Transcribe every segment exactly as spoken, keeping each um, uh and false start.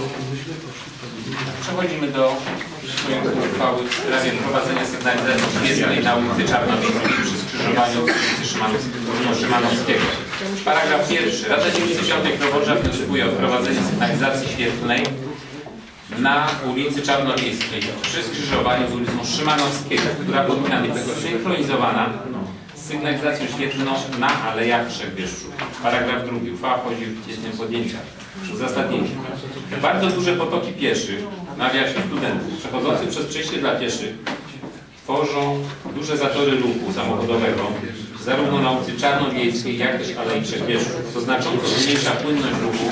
Przechodzimy do uchwały w sprawie wprowadzenia sygnalizacji świetlnej na ulicy Czarnowiejskiej przy skrzyżowaniu z ulicy Szymanowskiego. Paragraf pierwszy. Rada Dzielnicy Piątej Prowoża wnioskuje o wprowadzenie sygnalizacji świetlnej na ulicy Czarnowiejskiej przy skrzyżowaniu z ulicą Szymanowskiego, która powinna być synchronizowana z sygnalizacją świetlną na Alejach Trzech Bieszczów. Paragraf drugi. Uchwała wchodzi w życie z dniem podjęcia. Uzasadnienie. Bardzo duże potoki pieszych, nawiasie studentów, przechodzących przez przejście dla pieszych, tworzą duże zatory ruchu samochodowego, zarówno na ulicy Czarnowiejskiej, jak też Alei Trzech Bieszczów, co znacząco zmniejsza płynność ruchu.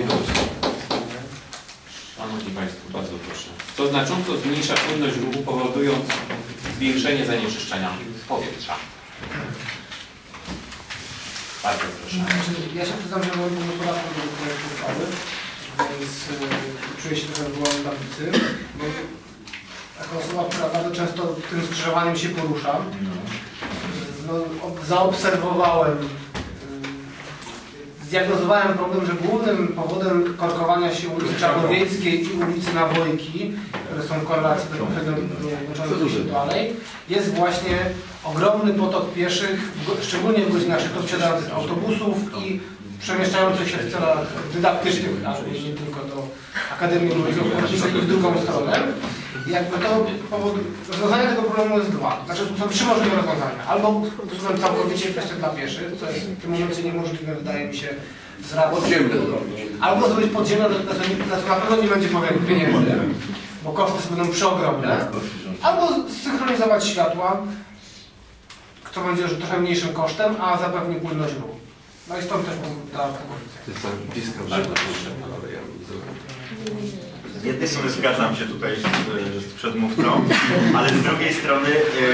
Szanowni Państwo, bardzo proszę. Co znacząco zmniejsza płynność ruchu, powodując zwiększenie zanieczyszczenia powietrza. Bardzo proszę. Ja się przyznam, że mam podatku do projektu uchwały, więc yy, czuję się trochę wywołany na tablicy, bo jako osoba, która bardzo często tym skrzyżowaniem się porusza, no, zaobserwowałem, yy, zdiagnozowałem problem, że głównym powodem korkowania się ulicy Czarnowiejskiej i ulicy Nawojki, które są korelacje bezpośrednio łączące się dalej, jest właśnie ogromny potok pieszych, szczególnie w godzinach szybko wsiadających autobusów i przemieszczających się w celach dydaktycznych, ale nie tylko do Akademii Politechnicznej i w drugą stronę. I jakby to powód, rozwiązanie tego problemu jest dwa. Znaczy są trzy możliwe rozwiązania. Albo usuną całkowicie kwestię dla pieszych, co jest w tym momencie niemożliwe, wydaje mi się, z racji. Albo zrobić podziemne, na co na pewno nie będzie powiększać pieniędzy, bo koszty będą przeogromne. Albo zsynchronizować światła, co będzie trochę mniejszym kosztem, a zapewni płynność ruchu. No i stąd też ta propozycja. Z jednej strony zgadzam się tutaj z, z przedmówcą, ale z drugiej strony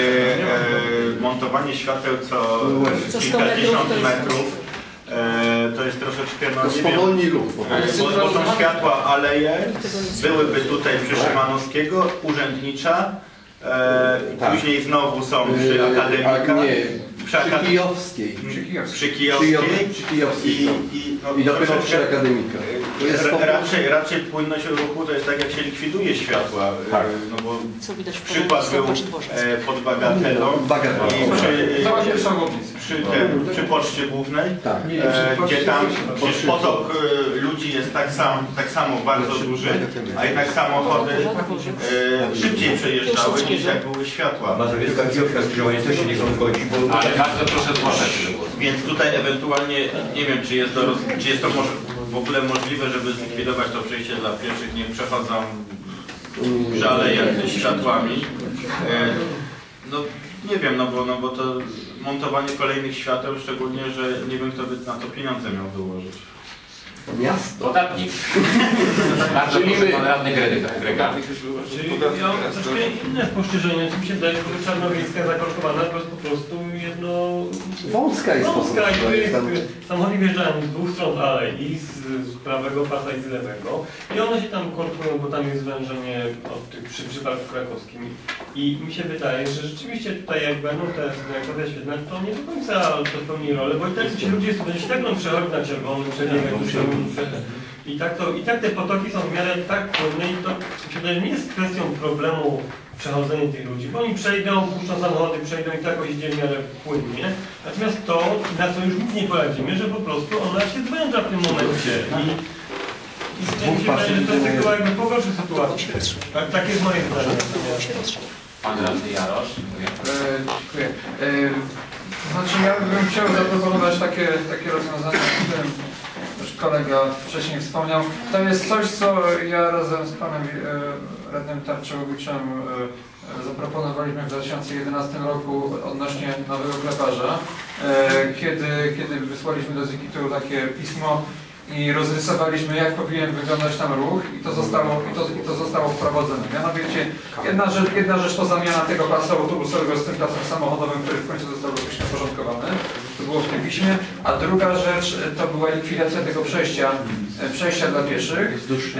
e, e, montowanie świateł co kilkadziesiąt metrów e, to jest troszeczkę, no to nie spowolni wiem, ruch. bo, bo są światła, aleje, byłyby tutaj przy Szymanowskiego, urzędnicza, e, tak. Później znowu są przy Akademika. Przy Kijowskiej. Przy Kijowskiej. Przy Kijowskiej. I, i, no, I dopiero przy Akademika. To jest raczej, raczej płynność ruchu to jest tak, jak się likwiduje światła. Tak. No bo przykład był e, pod Bagatelą. I przy, przy, tym, przy Poczcie Głównej, tak. e, gdzie tam gdzieś potok e, ludzi jest tak, sam, tak samo bardzo duży, a jednak samochody e, szybciej przejeżdżały niż jak były światła. Mazowiecka Kijowska skrzyżowanie też się nie godzi, bo... Ale bardzo proszę zgłaszać. Więc tutaj ewentualnie, nie wiem, czy jest to, czy jest to może, w ogóle możliwe, żeby zlikwidować to przejście dla pieszych, nie przechodzą przy alejach ze światłami. E, no nie wiem, no bo, no bo to montowanie kolejnych świateł, szczególnie, że nie wiem, kto by na to pieniądze miał wyłożyć. Miasto. Podatnik. Bardzo proszę, pan radny Grega. Czyli ja mam troszkę inne spostrzeżenie. Mi się wydaje, że Czarnowiejska zakorkowana to jest po prostu jedno... Wąska jest Wąska i samochody wjeżdżają z dwóch stron alej, i z, z prawego pasa i z lewego. I one się tam korkują, bo tam jest zwężenie od tych, przy, przy Parku Krakowskim. I mi się wydaje, że rzeczywiście tutaj jak będą te sygnalizacje świetlne, to nie do końca to spełni rolę, bo i tak ci ludzie studenci tak będą przechodzić na czerwonym, I tak, to, I tak te potoki są w miarę tak płynne i to myślę, nie jest kwestią problemu przechodzenia tych ludzi, bo oni przejdą, puszczą samochody, przejdą i tak jakoś idzie w miarę płynnie. Natomiast to, na co już nic nie poradzimy, że po prostu ona się zwęża w tym momencie. I, i mi się wydaje, że to jest tylko jakby pogorszy sytuację. Tak, tak jest moje zdanie. Pan radny Jarosz. Dziękuję. E, dziękuję. E, to znaczy ja bym chciał zaproponować takie, takie rozwiązanie, o którym już kolega wcześniej wspomniał. To jest coś, co ja razem z panem e, radnym Tarczołowiczem e, zaproponowaliśmy w dwa tysiące jedenastym roku odnośnie nowego kleparza, e, kiedy, kiedy wysłaliśmy do Zikitu takie pismo i rozrysowaliśmy, jak powinien wyglądać tam ruch i to zostało, i to, i to zostało wprowadzone. Mianowicie jedna rzecz, jedna rzecz to zamiana tego pasa autobusowego z tym pasem samochodowym, który w końcu został jakoś uporządkowany. To było w tym piśmie. A druga rzecz to była likwidacja tego przejścia, przejścia dla pieszych,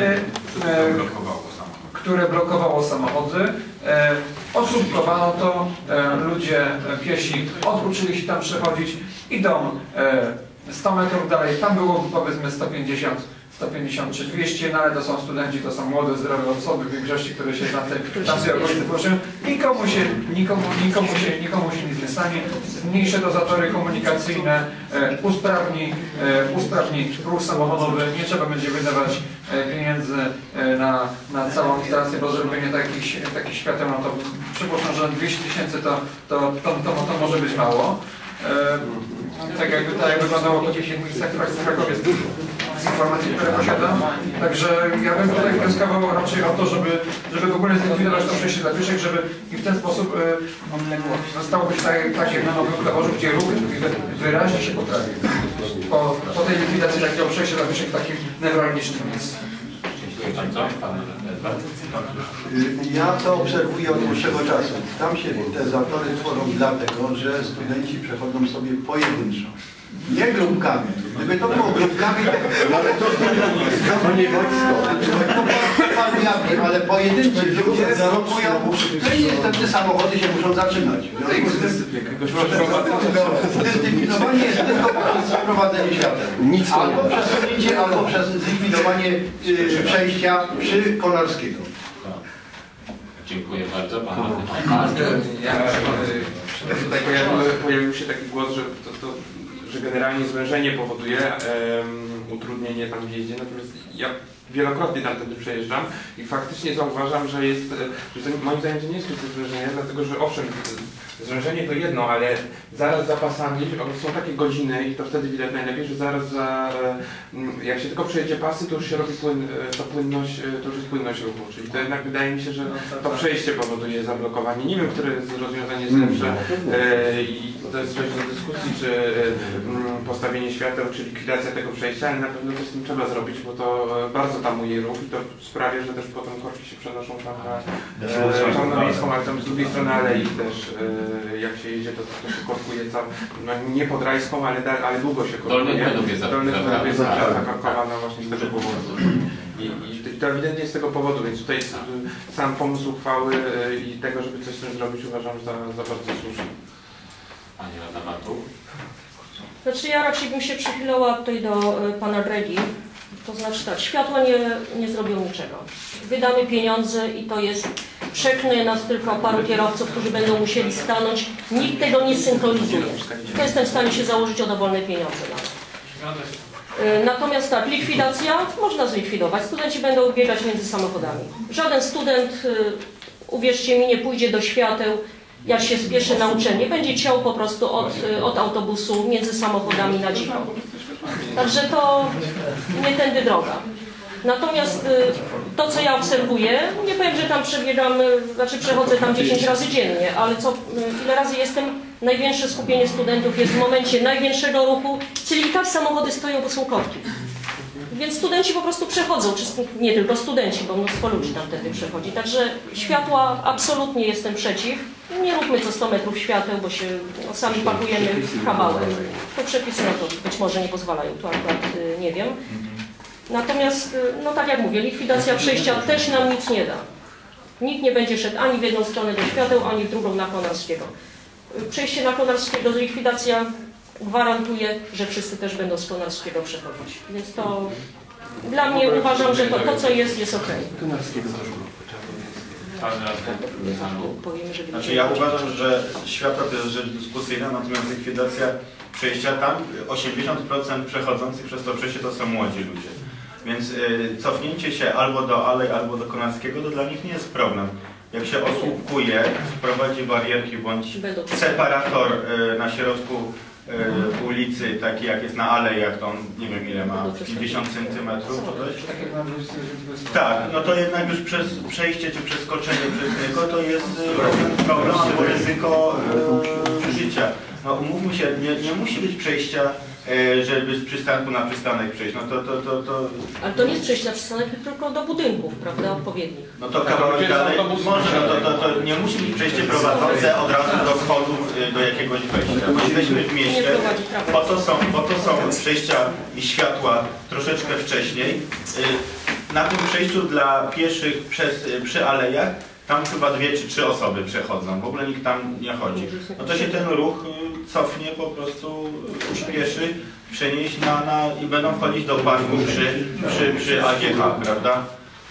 które blokowało samochody. Osłupkowano to, ludzie piesi oduczyli się tam przechodzić, idą sto metrów dalej, tam było powiedzmy sto pięćdziesiąt sto pięćdziesiąt czy dwieście, no ale to są studenci, to są młode, zdrowe osoby w większości, które się na tej tamtej okolicy poruszają. Nikomu się, nikomu, nikomu, się, nikomu się nic nie stanie. Zmniejszy to zatory komunikacyjne, e, usprawni, e, usprawni ruch samochodowy, nie trzeba będzie wydawać e, pieniędzy e, na, na całą instalację, bo zrobienie takich, takich świateł, no to przypuszczam, że dwieście tysięcy to, to, to, to, to może być mało. E, tak jakby tak jak wyglądało to dziesięć w Krakowie z informacji, które posiadam. Także ja bym tutaj wnioskował raczej o to, żeby, żeby w ogóle zlikwidować to przejście dla pieszych, żeby i w ten sposób e, zostało być tak, tak jak na Nowym Klaworzu, gdzie ruch wyraźnie się poprawi. Po, po tej likwidacji takiego przejścia dla pieszych w takim newralgicznym miejscu. Ja to obserwuję od dłuższego czasu. Tam się te zatory tworzą dlatego, że studenci przechodzą sobie pojedynczo. Nie grupkami. Gdyby to było grupkami, to ale to nie wojsko. Ale pojedynczy ludzie blokują i niestety samochody się muszą zatrzymać. Dyscyplinowanie jest tylko poprzez wprowadzenie świateł. Albo przesunięcie, albo przez zlikwidowanie y, przejścia przy Konarskiego. Dziękuję bardzo. Pan Ja, tutaj pojawił, pojawił się taki głos, że, to, to, że generalnie zwężenie powoduje um, utrudnienie tam w jeździe. Natomiast ja wielokrotnie tam wtedy przejeżdżam i faktycznie zauważam, że jest, że to, moim zdaniem to nie jest tylko zwężenie, dlatego że owszem, zwężenie to jedno, ale zaraz za pasami są takie godziny i to wtedy widać najlepiej, że zaraz za, jak się tylko przejedzie pasy, to już się robi płyn, to płynność, to już jest płynność ruchu, czyli to jednak wydaje mi się, że to przejście powoduje zablokowanie. Nie wiem, które rozwiązanie jest lepsze i to jest coś do dyskusji, czy postawienie świateł, czy likwidacja tego przejścia, ale na pewno coś z tym trzeba zrobić, bo to bardzo tamuje ruch i to sprawia, że też potem korki się przenoszą tam na Czarnowiejską, ale tam z drugiej strony alei też jak się jedzie, to, to się korkuje cał, no nie pod Rajską, ale, da, ale długo się korkuje. Dolny Knedów jest zakorkowana właśnie z tego powodu. I, i, I to ewidentnie z tego powodu, więc tutaj sam pomysł uchwały i tego, żeby coś z tym zrobić, uważam za, za bardzo słuszny. Pani Rada Bartu? Znaczy ja raczej bym się przychylała tutaj do y, pana Dregi. To znaczy tak, światła nie, nie zrobią niczego. Wydamy pieniądze i to jest, przeknę nas tylko paru kierowców, którzy będą musieli stanąć. Nikt tego nie synchronizuje. To jestem w stanie się założyć o dowolne pieniądze nawet. Natomiast tak, likwidacja można zlikwidować. Studenci będą biegać między samochodami. Żaden student, uwierzcie mi, nie pójdzie do świateł, jak się spieszy na uczelnię. Będzie ciął po prostu od, od autobusu między samochodami na dziko. Także to nie tędy droga. Natomiast to, co ja obserwuję, nie powiem, że tam przebiegam, znaczy przechodzę tam dziesięć razy dziennie, ale co, ile razy jestem, największe skupienie studentów jest w momencie największego ruchu, czyli i tak samochody stoją, bo są korki. Więc studenci po prostu przechodzą, czy nie tylko studenci, bo mnóstwo ludzi tam wtedy przechodzi. Także światła absolutnie jestem przeciw. Nie róbmy co sto metrów świateł, bo się no, sami pakujemy w kabałę. To przepisy na to być może nie pozwalają, tu akurat y, nie wiem. Natomiast, no tak jak mówię, likwidacja przejścia też nam nic nie da. Nikt nie będzie szedł ani w jedną stronę do świateł, ani w drugą na Konarskiego. Przejście na Konarskiego, likwidacja gwarantuje, że wszyscy też będą z Konarskiego przechodzić. Więc to dla mnie uważam, że to, to co jest, jest ok. Znaczy ja uważam, że światła to jest rzecz dyskusyjna, natomiast likwidacja przejścia tam, osiemdziesiąt procent przechodzących przez to przejście to są młodzi ludzie. Więc y, cofnięcie się albo do Alei, albo do Konarskiego to dla nich nie jest problem. Jak się osłupkuje, wprowadzi barierki bądź separator y, na środku y, ulicy, taki jak jest na alejach, to on nie wiem ile ma, pięćdziesiąt centymetrów. Tak, no to jednak już przez przejście czy przeskoczenie przez niego to jest y, problem albo ryzyko y, życia. No umówmy się, nie, nie musi być przejścia, e, żeby z przystanku na przystanek przejść. No to, to, to, to... Ale to nie jest przejście na przystanek, tylko do budynków, prawda, odpowiednich. No to kawałek dalej może, no to, to, to nie musi być przejście prowadzące od razu do schodów do jakiegoś wejścia. Bo jesteśmy w mieście, po to są, po to są przejścia i światła troszeczkę wcześniej. Na tym przejściu dla pieszych przez, przy alejach tam chyba dwie czy trzy osoby przechodzą, w ogóle nikt tam nie chodzi. No to się ten ruch cofnie, po prostu przyspieszy przenieść na, na, i będą wchodzić do parku przy, przy, przy A G H, prawda?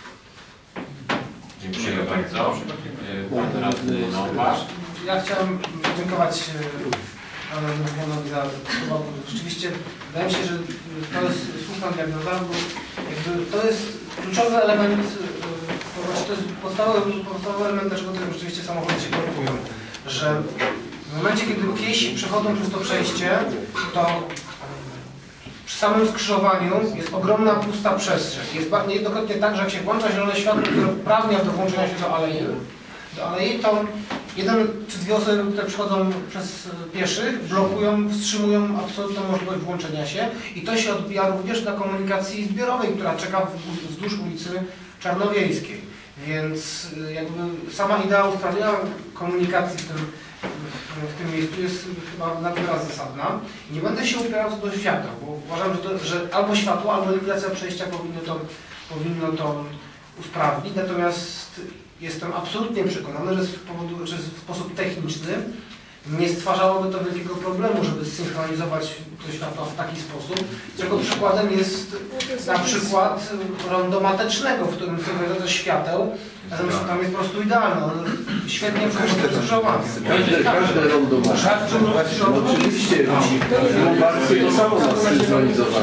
Dziękuję bardzo. Pan radny Nowak. Ja chciałem podziękować panu Damianowi za słowa. Rzeczywiście wydaje mi się, że to jest słuszna diagnoza, bo jakby to jest kluczowy element, to jest podstawowy, podstawowy element, dlaczego to rzeczywiście samochody się korkują. Że w momencie, kiedy piesi przechodzą przez to przejście, to przy samym skrzyżowaniu jest ogromna pusta przestrzeń. Jest niejednokrotnie tak, że jak się włącza zielone światło, które uprawnia do włączenia się do alei, do alei, to jeden czy dwie osoby, które przychodzą przez pieszych, blokują, wstrzymują absolutną możliwość włączenia się i to się odbija również na komunikacji zbiorowej, która czeka wzdłuż ulicy Czarnowiejskiej. Więc jakby sama idea usprawnienia komunikacji w tym, w tym miejscu jest chyba na tyle zasadna. I nie będę się upierał co do światła, bo uważam, że, to, że albo światło, albo likwidacja przejścia powinno to, powinno to usprawnić. Natomiast jestem absolutnie przekonany, że, z powodu, że w sposób techniczny nie stwarzałoby to wielkiego problemu, żeby zsynchronizować to światło w taki sposób, czego przykładem jest na przykład rondo Matecznego, w którym synchronizacja świateł tam jest po prostu idealna. On świetnie skrzyżowany. Każde, każde rondo ma. No oczywiście, Lombardy to samo ma synchronizowane.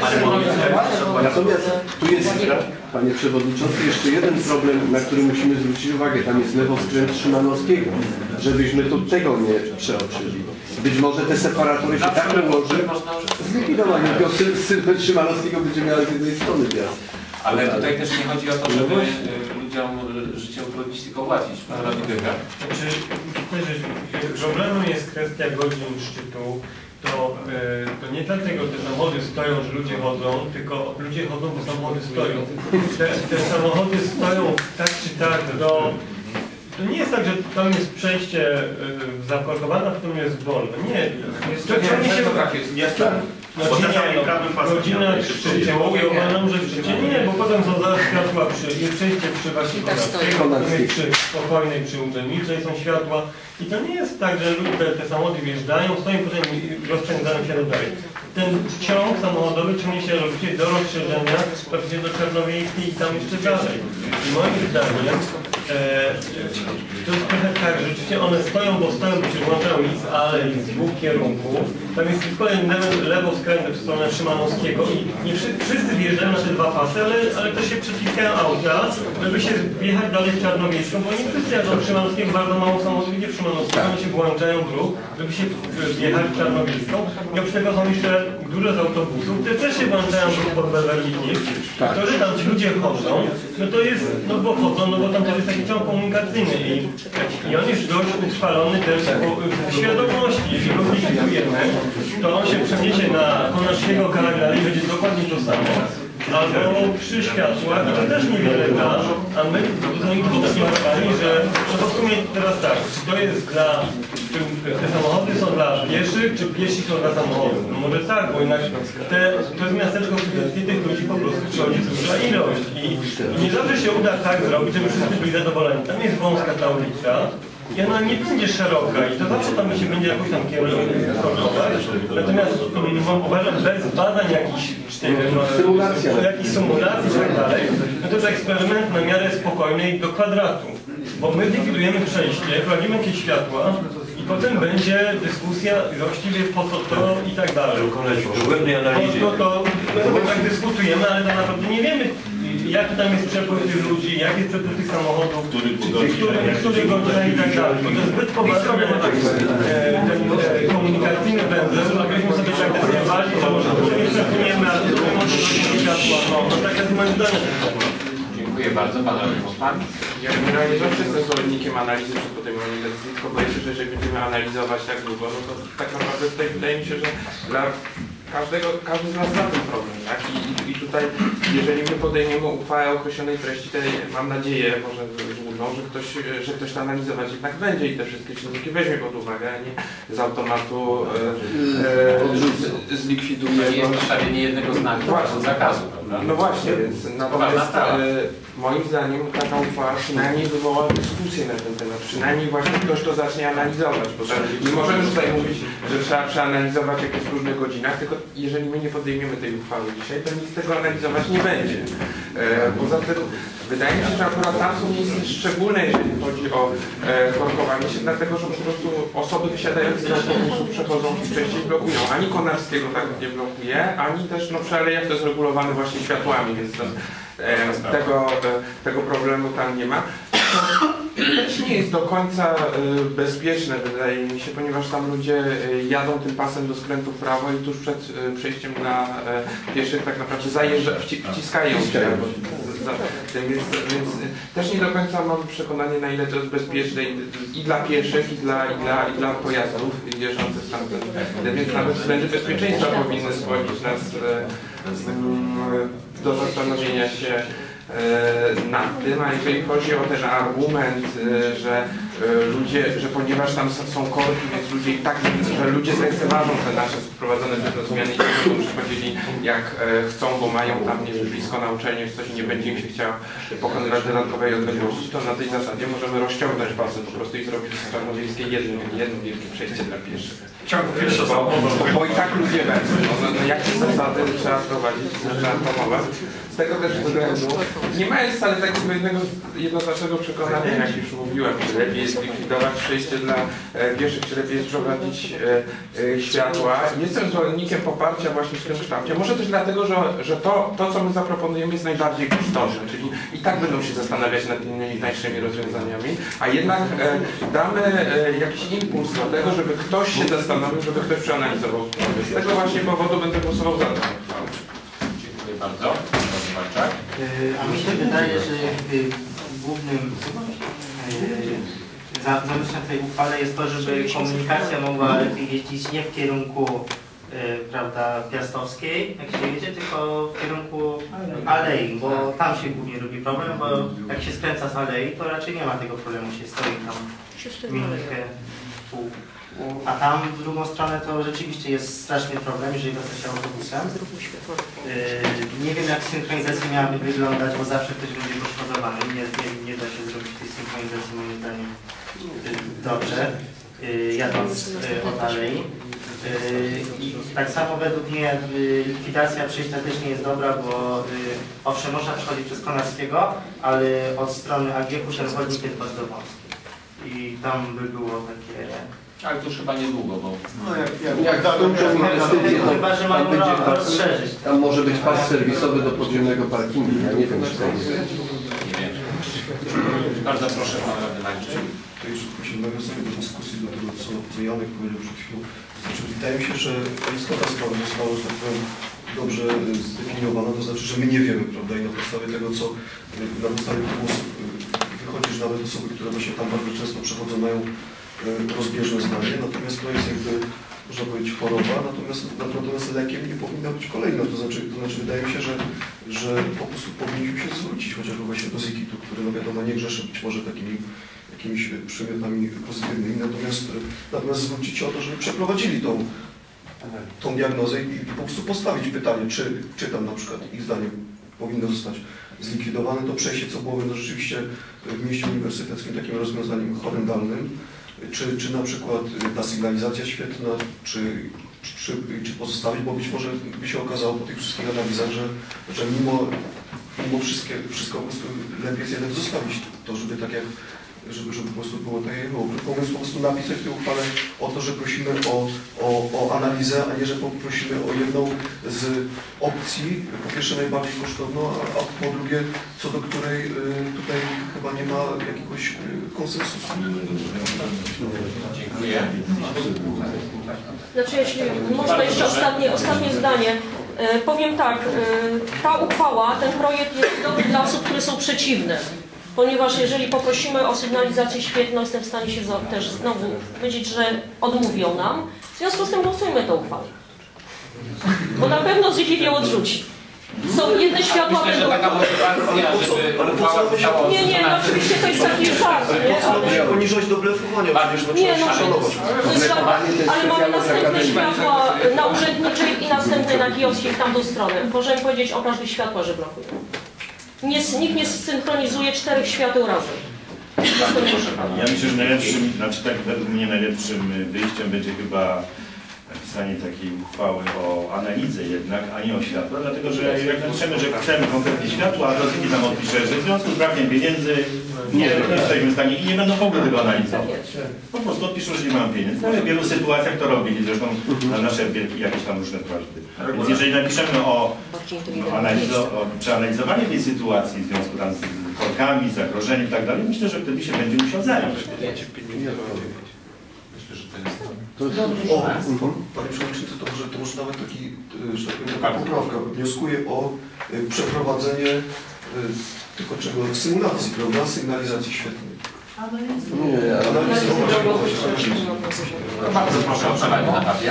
Natomiast tu jest, panie przewodniczący, jeszcze jeden problem, na który musimy zwrócić uwagę. Tam jest lewoskręt Szymanowskiego, żebyśmy tu tego nie przeoczyli. Być może te separatory się tak ułoży, zlikwidowanie tylko sylwet Szymanowskiego będzie miała z jednej strony wjazd. Ale tutaj też nie chodzi o to, żeby ludziom życie utrudnić, tylko ułatwić. Pan radny Dyga. Znaczy, problemem jest kwestia godzin szczytu. To, to nie dlatego te samochody stoją, że ludzie chodzą, tylko ludzie chodzą, bo samochody stoją. Te, te samochody stoją tak czy tak do... To nie jest tak, że tam jest przejście zaparkowane, a potem jest wolne. Nie, jest, to, to nie się... Tak jest, jest tak. Znaczy nie, godzina szczycie, ja uważam, że szczycie nie, bo potem są zaraz światła przy, jest przejście przy właśnie przy spokojnej, przy urzędniczej są światła i to nie jest tak, że te, te samochody wjeżdżają, stoją potem rozpędzają się dalej. Ten ciąg samochodowy ciągnie się do rozszerzenia praktycznie do Czarnowiejskiej i tam jeszcze dalej. I moim zdaniem e, to jest trochę tak, że rzeczywiście one stoją, bo stoją, bo się włączają i z alei, z dwóch kierunków. Tam jest tylko lewo skrętne w stronę Szymanowskiego i nie wszyscy, wszyscy wjeżdżają na te dwa pasy, ale, ale to się przeciskają auta, żeby się wjechać dalej w Czarnowiejską, bo nie wszyscy jadą w Szymanowskiego, bardzo mało samochodów idzie w Szymanowskiego, one się włączają w ruch, żeby się wjechać w Czarnowiejską. I oprócz tego są jeszcze duże z autobusów, które też się włączają w ruch pod Beverly Hills. To, że tam ci ludzie chodzą, no to jest, no bo chodzą, no bo tam to jest taki ciąg komunikacyjny i, i on jest dość utrwalony też w świadomości. Jeśli go zlikwidujemy, to on się przeniesie na Konarskiego Karagali i będzie dokładnie to samo. Albo przy światłach, i to też niewiele da, a my zdecydowali, że to w sumie teraz tak, czy to jest dla, czy te samochody są dla pieszych, czy piesi są dla samochodów? No może tak, bo jednak te, to jest miasteczko studenckie, tych ludzi po prostu przychodzi duża ilość i, i nie zawsze się uda tak zrobić, żeby wszyscy byli zadowoleni. Tam jest wąska ta ulica, i ona nie będzie szeroka i to zawsze tam się będzie jakoś tam kierować. Natomiast um, uważam, bez badań jakichś, no, jakichś symulacji i tak dalej, no to jest eksperyment na miarę spokojnej do kwadratu. Bo my likwidujemy przejście, prowadzimy jakieś światła i potem będzie dyskusja właściwie po co to i tak dalej. To, to, to my tak dyskutujemy, ale tak naprawdę nie wiemy, jaki tam jest przepływ tych ludzi, jaki jest przepływ tych samochodów, który, który godzina i tak dalej. To jest zbyt poważny ten komunikacyjny węzeł, żebyśmy sobie tak decydowali, że może który nie przepłyniemy, a który może do światła. No, no tak jest moim zdaniem. Dziękuję bardzo. Pan Radny. Ja generalnie zawsze jestem zwolennikiem analizy przed podejmowaniem decyzji, tylko boję się, że jeżeli będziemy analizować tak długo, no to tak naprawdę tutaj wydaje mi się, że dla każdego, każdy z nas zna ten problem, tak? I, i tutaj, jeżeli my podejmiemy uchwałę określonej treści, to mam nadzieję, może złudną, że ktoś, że ktoś to analizować jednak będzie i te wszystkie czynniki weźmie pod uwagę, a nie z automatu e, e, zlikwiduje. To nie jest postawienie jednego znaku zakazu. prawda? No właśnie, więc natomiast e, moim zdaniem taka uchwała przynajmniej wywoła dyskusję na ten temat. Przynajmniej właśnie ktoś to zacznie analizować, bo tak, nie możemy tutaj mówić, że trzeba przeanalizować jakieś w różnych godzinach, tylko jeżeli my nie podejmiemy tej uchwały dzisiaj, to nic z tego analizować nie będzie. E, poza tym wydaje mi się, że akurat tam są miejsca szczególne, jeżeli chodzi o e, korkowanie się, dlatego że po prostu osoby wysiadające z autobusu przechodzą i częściej blokują. Ani Konarskiego tak nie blokuje, ani też no, przy alejach to jest regulowane właśnie światłami, więc to, e, tego, e, tego problemu tam nie ma. To też nie jest do końca e, bezpieczne, wydaje mi się, ponieważ tam ludzie e, jadą tym pasem do skrętu w prawo i tuż przed e, przejściem na e, pieszych tak naprawdę zajeżdża, wci, wciskają się. Za, tym, więc, więc też nie do końca mam przekonanie, na ile to jest bezpieczne i, i dla pieszych, i dla, i dla, i dla pojazdów jeżdżących stamtąd. Więc nawet względy bezpieczeństwa powinny skłonić nas e, do zastanowienia się nad tym, a jeżeli chodzi o ten argument, że ludzie, że ponieważ tam są korki, więc ludzie i tak, że ludzie zlekceważą te nasze wprowadzone przez zmiany i będą przychodzili jak chcą, bo mają tam nie blisko na uczelni, coś nie będzie im się chciało pokonywać dodatkowej odległości, to na tej zasadzie możemy rozciągnąć pasy po prostu i zrobić z Czarnowiejskiej jedno, jedno wielkie przejście dla pieszych. Bo, bo, bo i tak ludzie będą. No, no, jakie zasady trzeba wprowadzić, trzeba promować. Z tego też względu nie mając wcale takiego jednego, jednoznacznego przekonania, jak już mówiłem, czy lepiej jest likwidować przejście dla e, pieszych, czy lepiej jest prowadzić e, e, światła. Jestem zwolennikiem poparcia właśnie w tym kształcie. Może też dlatego, że, że to, to, co my zaproponujemy, jest najbardziej kosztowne, czyli i tak będą się zastanawiać nad innymi tańszymi rozwiązaniami, a jednak e, damy e, jakiś impuls do tego, żeby ktoś się zastanowił, żeby ktoś przeanalizował. Z tego właśnie powodu będę głosował za to. Dziękuję bardzo. A mi się wydaje, że jakby głównym zamysłem tej uchwały jest to, żeby komunikacja mogła lepiej jeździć nie w kierunku prawda, Piastowskiej, jak się jedzie, tylko w kierunku alei, bo tam się głównie robi problem, bo jak się skręca z alei, to raczej nie ma tego problemu, się stoi tam minutkę, pół. A tam w drugą stronę to rzeczywiście jest straszny problem, jeżeli dostać się autobusem. Yy, nie wiem, jak synchronizacja miałaby wyglądać, bo zawsze ktoś będzie poszkodowany. Nie, nie, nie da się zrobić tej synchronizacji moim zdaniem yy, dobrze, yy, jadąc yy, od alei. Yy, I tak samo według mnie yy, likwidacja przejścia też nie jest dobra, bo yy, owszem, można przechodzić przez Konarskiego, ale od strony A G H-u ten chodnik jest bardzo wąski. I tam by było takie... Ale to już chyba niedługo, bo... No jak, jak, Jak skończą inwestycje, to chyba, że tam, mają będzie, rozszerzyć. tam może być pas serwisowy do podziemnego parkingu. Ja nie wiem, czy to jest. Nie wiem. Bardzo proszę Pana Radny. To jeszcze się nawiązuję do dyskusji do tego, co, co Janek powiedział przed chwilą. Znaczy, wydaje mi się, że istota sprawy została, że tak powiem, dobrze zdefiniowana, to znaczy, że my nie wiemy, prawda, i na podstawie tego, co na podstawie tych głosów wychodzi, że nawet osoby, które właśnie tam bardzo często przechodzą, mają rozbieżne zdanie, natomiast to jest jakby, można powiedzieć, choroba, natomiast, natomiast lekiem nie powinna być kolejna, to znaczy, to znaczy wydaje mi się, że, że po prostu powinniśmy się zwrócić chociażby właśnie do Zikitu, który no wiadomo nie grzeszy być może takimi jakimiś przymiotami pozytywnymi, natomiast, natomiast zwrócić się o to, żeby przeprowadzili tą, tą diagnozę i, i po prostu postawić pytanie, czy, czy tam na przykład ich zdaniem powinno zostać zlikwidowane to przejście, co byłoby no rzeczywiście w mieście uniwersyteckim takim rozwiązaniem horrendalnym. Czy, czy na przykład ta sygnalizacja świetna, czy, czy, czy pozostawić, bo być może by się okazało po tych wszystkich analizach, że, że mimo, mimo wszystkie, wszystko po prostu lepiej jest jednak zostawić to, żeby tak jak, żeby, żeby po prostu było tak jak było. Pomysł po prostu napisać w tej uchwale o to, że prosimy o, o, o analizę, a nie, że prosimy o jedną z opcji, po pierwsze najbardziej kosztowną, a, a po drugie, co do której y, tutaj chyba nie ma jakiegoś y, konsensusu. Dziękuję. Znaczy, jeśli można jeszcze ostatnie, ostatnie zdanie. E, powiem tak, e, ta uchwała, ten projekt jest dobry dla osób, które są przeciwne. Ponieważ jeżeli poprosimy o sygnalizację świetną, jestem w stanie się też znowu powiedzieć, że odmówią nam. W związku z tym głosujmy tę uchwałę. Bo na pewno Ziki ją odrzuci. Są jedne światła Myślę, że będą... taka motywacja, żeby uchwała została Nie, nie, no oczywiście to jest taki żart, nie? Ale się Ale... poniżać do blefowania, przecież no, Nie, trzeba no, się szanować. ale mamy następne światła na Urzędniczej i następne na Kijowskiej w tamtą stronę. Możemy powiedzieć o każdych światłach, że blokują. Nie, nikt nie synchronizuje czterech świateł razem. Ja myślę, że najlepszym, znaczy tak według mnie najlepszym wyjściem będzie chyba napisanie takiej uchwały o analizę jednak, a nie o światła, dlatego że jak napiszemy, że chcemy konkretnie światła, a Rosji tam odpisze, że w związku z brakiem pieniędzy nie, nie jesteśmy w stanie i nie będą w ogóle tego analizować. Po prostu odpiszą, że nie mam pieniędzy. Ale w wielu sytuacjach to robili, zresztą na nasze wielkie, jakieś tam różne prośby. Więc jeżeli napiszemy o, o, analizo, o przeanalizowanie tej sytuacji w związku tam z korkami, zagrożeniem i tak dalej, myślę, że wtedy się będzie musiał zająć. To jest... O, Panie Przewodniczący, to może, to może nawet taki, że tak powiem, taka poprawka. Wnioskuję o y, przeprowadzenie y, tylko czego? Symulacji, prawda? Sygnalizacji świetnej. Nie, analizy. Bardzo proszę o przelanie na papier.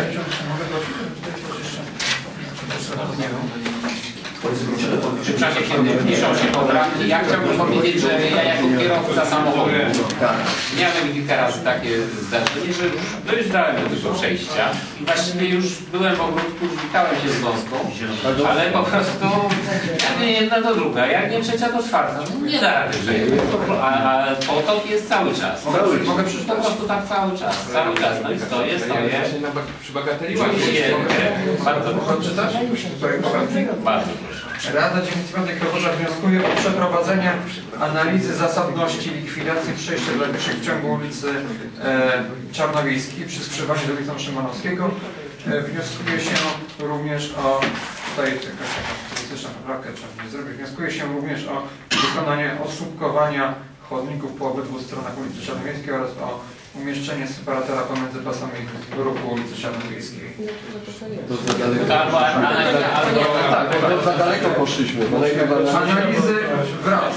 Przepraszam, kiedy piszą się poprawki, ja chciałbym powiedzieć, że ja jako kierowca samochodu miałem kilka razy takie zdarzenie, że dojeżdżałem do tego przejścia i właściwie już byłem w ogródku, witałem się z gąską, ale po prostu jak nie jedna to druga, jak nie trzecia to czwarta, no nie da rady, że a, a potok jest cały czas. Mogę przeczytać? Po prostu tak cały czas, cały czas, no i stoję, stoję. Przy bagateli Bardzo proszę. Czytać? Bardzo proszę. Rada Dzielnicy Piątej Kroworza wnioskuje o przeprowadzenie analizy zasadności likwidacji przejścia dla pieszych w ciągu ulicy e, Czarnowiejskiej przy skrzyżowaniu z ulicą Szymanowskiego. E, wnioskuje się również o, tutaj jakaś specjalistyczna poprawka trzeba nie zrobić, wnioskuje się również o wykonanie osłupkowania chodników po obydwu stronach ulicy Czarnowiejskiej oraz o umieszczenie separatora pomiędzy pasami ruchu ulicy Czarnowiejskiej. To za daleko. Tak, to za daleko poszliśmy. Bo Analizy wraz.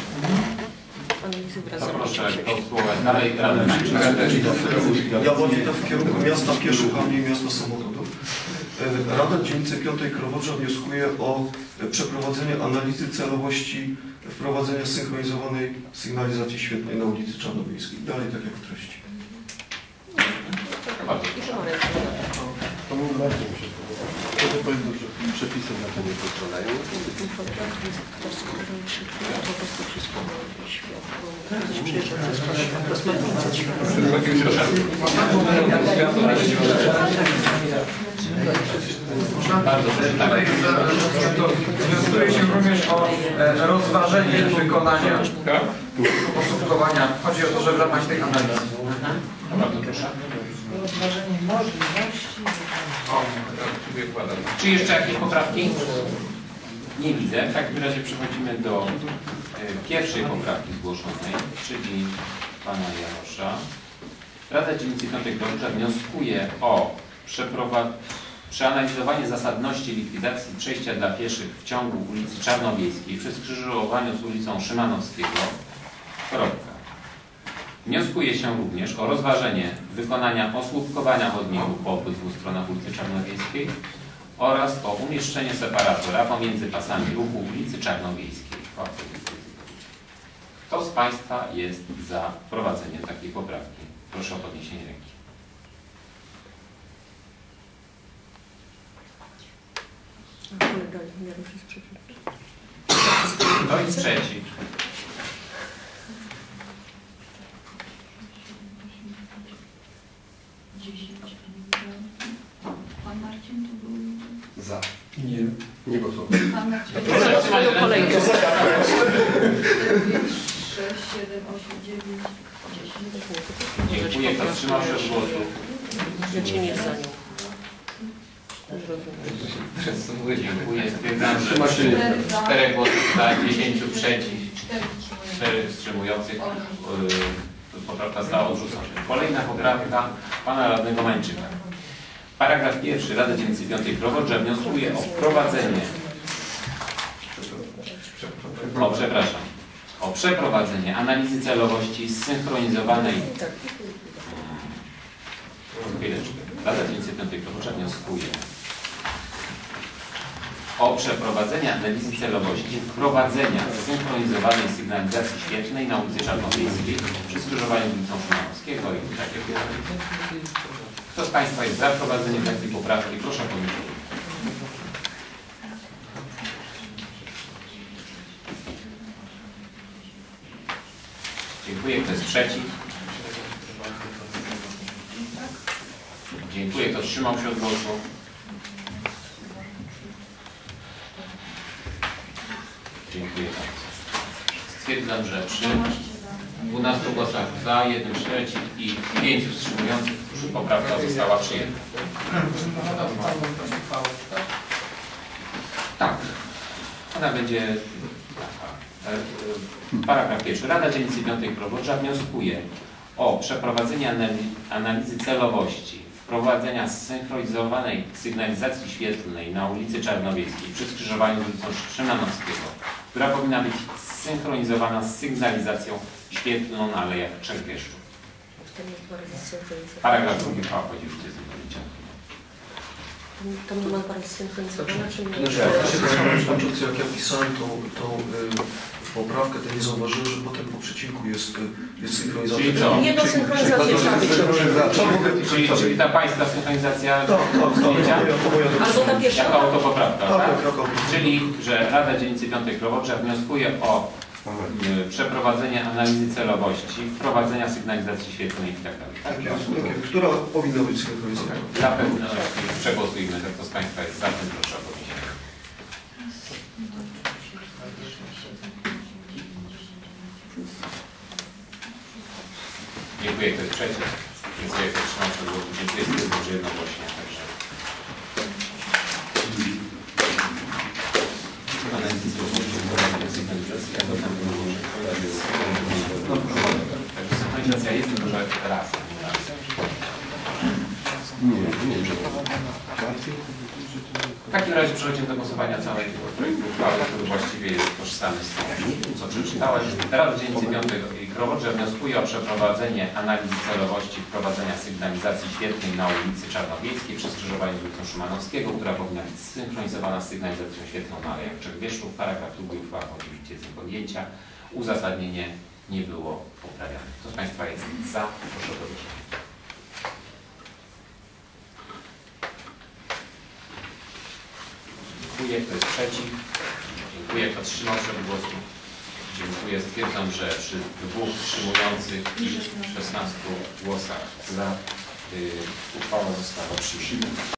Proszę posłuchać dalej. Ja bardziej to w kierunku miasta pieszych, a mniej miasta samochodów. Rada Dzielnicy Piątej Kroworza wnioskuje o przeprowadzenie analizy celowości wprowadzenia synchronizowanej sygnalizacji świetnej na ulicy Czarnowiejskiej. Dalej tak jak w treści. To mi bardziej mi się podoba. To powiem, że przepisy na to nie pozwalają. Wnioskuje się również o e, rozważenie wykonania posługiwania. Chodzi o to, że w ramach tej analizy. Rozważenie możliwości. Czy jeszcze jakieś poprawki? Nie widzę. W takim razie przechodzimy do e, pierwszej poprawki zgłoszonej, czyli pana Janusza. Rada Dzielnicy Piątej Kroworza wnioskuje o przeanalizowanie zasadności likwidacji przejścia dla pieszych w ciągu ulicy Czarnowiejskiej przy skrzyżowaniu z ulicą Szymanowskiego. Kropka. Wnioskuje się również o rozważenie wykonania osłupkowania chodników po obydwu stronach ulicy Czarnowiejskiej oraz o umieszczenie separatora pomiędzy pasami ruchu ulicy Czarnowiejskiej. Kto z Państwa jest za wprowadzeniem takiej poprawki? Proszę o podniesienie ręki. Kto jest przeciw? Pan Marcin to był... Za. Nie. Nie głosował. Pan Marcin... kolejkę. sześć, siedem, osiem, dziewięć, dziesięć. Dziękuję. Kto wstrzymał się od głosu? Ja Cię nie za nią. Dziękuję. Stwierdzam, że czterech głosów za, dziesięciu przeciw, cztery wstrzymujących. Poprawka została odrzucona. Kolejna poprawka pana radnego Mańczyka. Paragraf pierwszy. Rada Dzielnicy Piątej Kroworza wnioskuje o wprowadzenie o, przepraszam, o przeprowadzenie analizy celowości zsynchronizowanej. Chwileczkę. Rada Dzielnicy Piątej Kroworza wnioskuje o przeprowadzenie analizy celowości wprowadzenia synchronizowanej sygnalizacji świetlnej na ulicy Czarnowiejskiej przy skrzyżowaniu z ulicą Szymanowskiego i takie pytanie. Kto z Państwa jest za wprowadzeniem takiej poprawki? Proszę podnieść rękę. Dziękuję. Kto jest przeciw? Dziękuję. Kto wstrzymał się od głosu? Dziękuję bardzo. Stwierdzam, że przy dwunastu głosach za, jednym przeciw i pięciu wstrzymujących poprawka została przyjęta. Tak. Ona będzie... Paragraf pierwszy. Rada Dzielnicy Piątej Krowodrza wnioskuje o przeprowadzenie analizy celowości wprowadzenia zsynchronizowanej sygnalizacji świetlnej na ulicy Czarnowiejskiej przy skrzyżowaniu z ulicą Szymanowskiego, która powinna być zsynchronizowana z sygnalizacją świetlną na Alejach Trzech Bieszczów. Paragraf drugi uchwała chodzi już z To nie ma Pan zsynchronizowana, czy nie? Znaczy, ja się zastanawiam, że jak ja pisałem tą, tą y, poprawkę, to nie zauważyłem, że potem po przecinku jest, y, jest synchronizacja. Czyli co? Nie do synchronizacji trzeba być. Czyli, czyli ta Pańska synchronizacja zdjęcia? Albo ta pierwsza. Jako autopoprawka, Tak, tak? tak, jako Czyli, że Rada Dzielnicy Piątej Krowodrza wnioskuje o y, przeprowadzenie analizy celowości, wprowadzenia sygnalizacji świetlnej i tak dalej. Tak, która powinna być synchronizowana. Dla pewności przegłosujmy, że kto z Państwa jest za tym, proszę o podniesienie. Dziękuję, kto jest przeciw. Dziękuję, kto wstrzymał się od głosu. Dziękuję, stwierdzam, że jednogłośnie. Także. Także synchronizacja jest, tylko że raz. Nie, nie, nie. W takim razie przechodzimy do głosowania całego projektu uchwały, który właściwie jest tożsamy z tym, co przeczytałeś. Rada Dzielnicy Piątej Krowodrza wnioskuje o przeprowadzenie analizy celowości wprowadzenia sygnalizacji świetlnej na ulicy Czarnowiejskiej przy skrzyżowaniu z ulicą Szymanowskiego, która powinna być zsynchronizowana z sygnalizacją świetlną na Alejach Trzech Bieszczów. Paragraf drugi uchwała oczywiście z podjęcia. Uzasadnienie nie było poprawiane. Kto z Państwa jest za? Proszę o podniesienie. Dziękuję. Kto jest przeciw? Dziękuję. Kto wstrzymał się od głosu? Dziękuję. Stwierdzam, że przy dwóch wstrzymujących i szesnastu głosach za yy, uchwała została przyjęta.